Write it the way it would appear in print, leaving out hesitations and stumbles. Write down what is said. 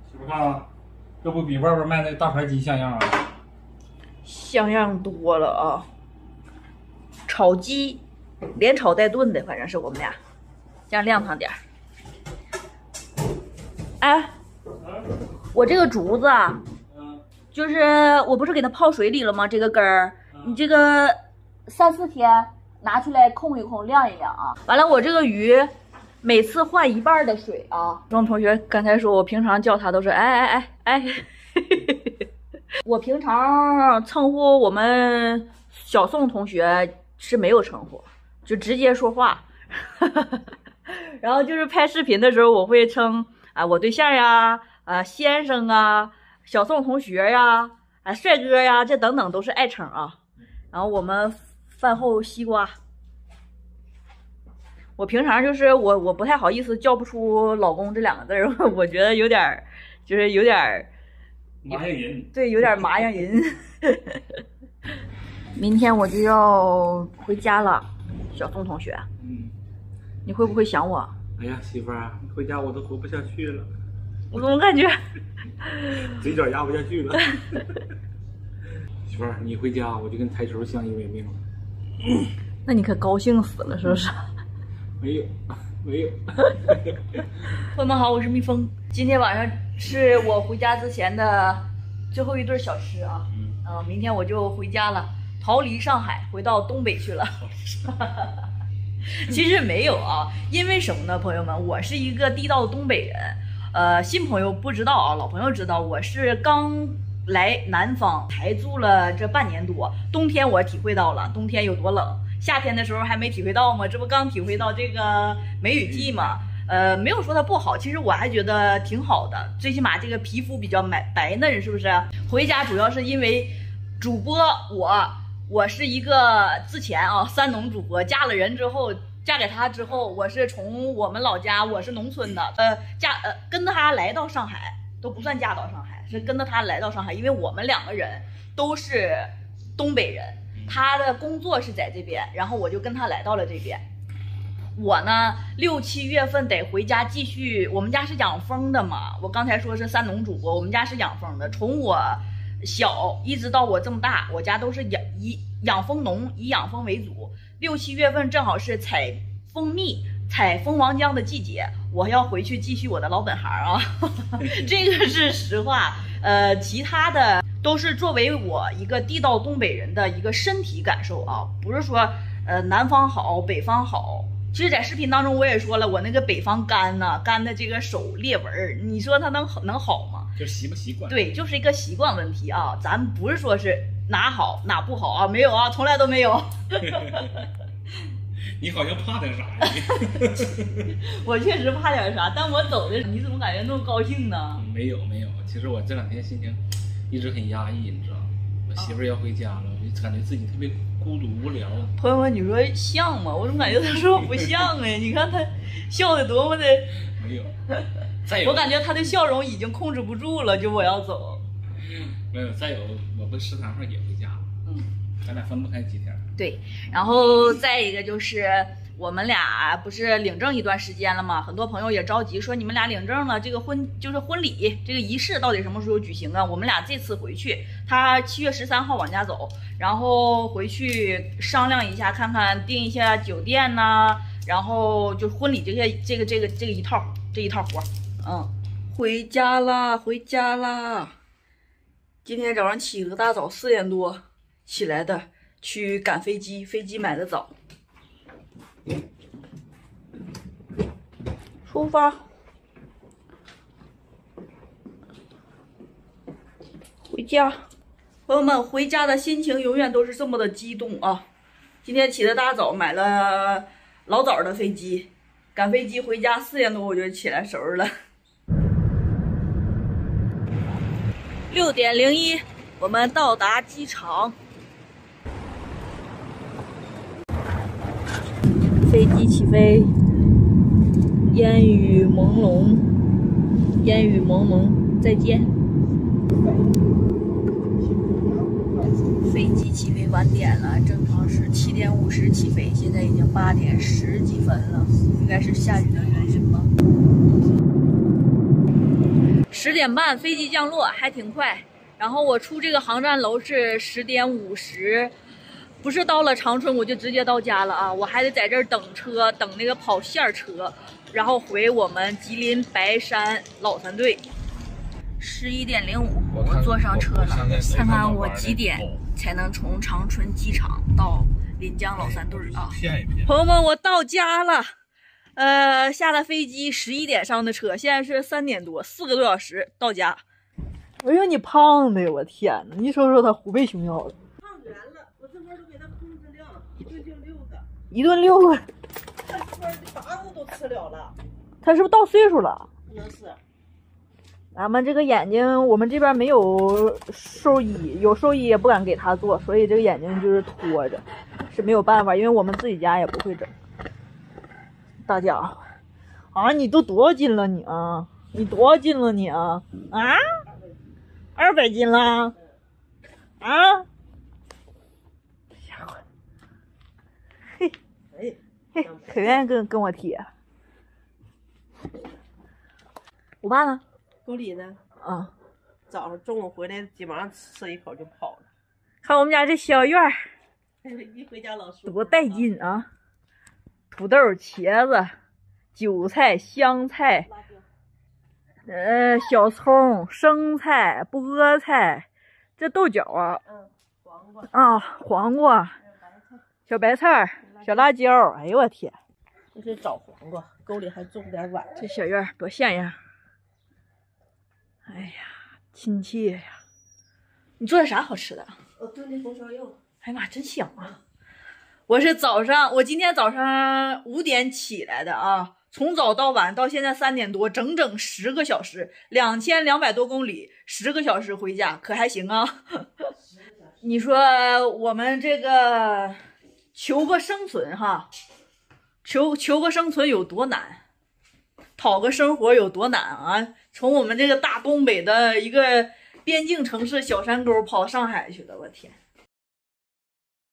媳妇看啊，这不比外边卖那大盘鸡像样啊？ 像样多了啊！炒鸡，连炒带炖的，反正是我们俩，这样亮堂点儿。哎，我这个竹子啊，就是我不是给它泡水里了吗？这个根儿，你这个3、4天拿出来控一控，晾一晾啊。完了，我这个鱼每次换一半的水啊。中同学刚才说我平常叫他都是哎。我平常称呼我们小宋同学是没有称呼，就直接说话。然后就是拍视频的时候，我会称我对象呀，先生啊，小宋同学呀，帅哥呀，这等等都是爱称啊。然后我们饭后西瓜，我平常就是我不太好意思叫不出老公这2个字儿，我觉得有点就是有点。 麻样人， 对，有点麻样人。明天我就要回家了，小宋同学。你会不会想我？ 哎呀，媳妇儿，回家我都活不下去了。 我怎么感觉嘴角压不下去了？媳妇儿，你回家我就跟台球相依为命了。 那你可高兴死了，是不是？ 没有。 朋友们好，我是蜜蜂。今天晚上是我回家之前的最后一顿小吃啊。明天我就回家了，逃离上海，回到东北去了。其实没有啊，因为什么呢，朋友们，我是一个地道的东北人。新朋友不知道啊，老朋友知道，我是刚来南方才住了这半年多，冬天我体会到了冬天有多冷。夏天的时候还没体会到吗？这不刚体会到这个梅雨季吗？没有说它不好，其实我还觉得挺好的，最起码这个皮肤比较白嫩，是不是？回家主要是因为主播我是一个之前3农主播，嫁了人之后，嫁给他之后，我是从我们老家，我是农村的，跟着他来到上海，都不算嫁到上海，是跟着他来到上海，因为我们2个人都是东北人。他的工作是在这边，然后我就跟他来到了这边。我呢，6、7月份得回家继续。我们家是养蜂的嘛，我刚才说是3农主播，我们家是养蜂的。从我小一直到我这么大，我家都是以养蜂农，以养蜂为主。6、7月份正好是采蜂蜜、采蜂王浆的季节，我要回去继续我的老本行啊。这个是实话。其他的都是作为我一个地道东北人的一个身体感受啊，不是说南方好北方好。其实，在视频当中我也说了，我那个北方干的这个手裂纹，你说它能好吗？ 就习不习惯？ 对，就是一个习惯问题啊。咱不是说是哪好哪不好啊，没有啊，从来都没有。 你好像怕点啥呀？ 我确实怕点啥，但我走的，你怎么感觉那么高兴呢？ 没有，其实我这2天心情一直很压抑，你知道吗？我媳妇儿要回家了，我就感觉自己特别孤独无聊。 朋友们，你说像吗？我怎么感觉他说我不像哎？你看他笑的多么的没有，再有， 我感觉他的笑容已经控制不住了，就我要走。 没有，再有，我不食堂上也回家了。咱俩分不开几天。对， 然后再一个就是我们俩不是领证一段时间了吗？很多朋友也着急说你们俩领证了，这个婚礼这个仪式到底什么时候举行啊？我们俩这次回去，他7月13号往家走，然后回去商量一下，看看订一下酒店呐，然后就婚礼这一套活。回家啦！今天早上起个大早，4点多起来的，去赶飞机，飞机买的早。出发，回家。朋友们，回家的心情永远都是这么的激动啊！今天起的大早，买了老早的飞机，赶飞机回家，4点多我就起来收拾了。6点01，我们到达机场。飞机起飞，烟雨朦胧，再见。飞机起飞晚点了，正常是7点50起飞，现在已经8点10几分了，应该是下雨的原因吧。 10点半飞机降落，还挺快。然后我出这个航站楼是10点50，不是到了长春我就直接到家了啊，我还得在这儿等车，等那个跑线车，然后回我们吉林白山老三队。11点05，我坐上车了，看看我几点才能从长春机场到临江老三队啊？朋友们，我到家了。下了飞机11点上的车，现在是3点多，4个多小时到家。哎呦，你胖的，我天哪！你说说他虎背熊腰的。 胖圆了，我这会儿都给他控制量，一顿就6个。 一顿6个。 他这边8个都吃了了。 他是不是到岁数了？ 可能是。 俺们这个眼睛，我们这边没有兽医，有兽医也不敢给他做，所以这个眼睛就是拖着，是没有办法，因为我们自己家也不会整。大家伙啊，你都多少斤了你啊？你多少斤了你啊？啊？200斤了？啊？家伙，嘿，嘿，可愿意跟我贴。我爸呢？ 狗里呢？ 啊， 早上中午回来，基本上吃一口就跑了。 看我们家这小院儿， 一回家老舒服多带劲啊！土豆、茄子、韭菜、香菜，小葱、生菜、菠菜，这豆角啊， 黄瓜啊，黄瓜、小白菜、小辣椒，哎呦我天！ 这是找黄瓜，沟里还种点碗。 这小院多像样！哎呀，亲切呀！你做的啥好吃的？ 我炖的红烧肉。 哎呀妈，真香啊！我今天早上5点起来的啊，从早到晚到现在3点多，整整10个小时，2200多公里，10个小时回家，可还行啊？你说我们这个求个生存哈，求个生存有多难，讨个生活有多难啊？从我们这个大东北的一个边境城市小山沟跑上海去了，我天！